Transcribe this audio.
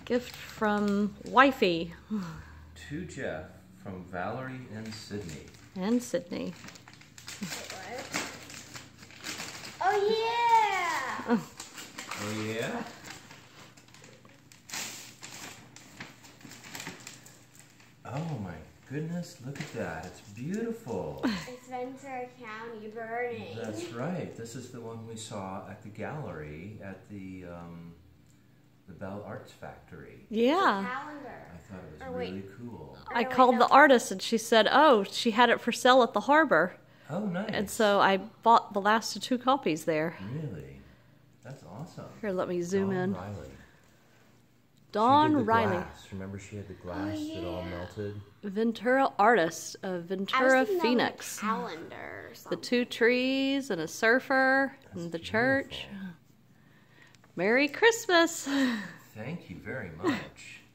Gift from Wifey. To Jeff from Valerie and Sydney. And Sydney. Oh yeah! Oh yeah? Oh my goodness, look at that. It's beautiful. It's Ventura County burning. That's right. This is the one we saw at the gallery at the Bell Arts Factory. Yeah. Calendar. I thought it was really cool. I called the artist and she said, oh, she had it for sale at the harbor. Oh, nice. And so I bought the last of 2 copies there. Really? That's awesome. Here, let me zoom in. Reily. Dawn She did the Reily. glass. Remember she had the glass that all melted? Ventura artist of Ventura, Phoenix. Calendar or The something. 2 trees and a surfer and the church. Merry Christmas. Thank you very much.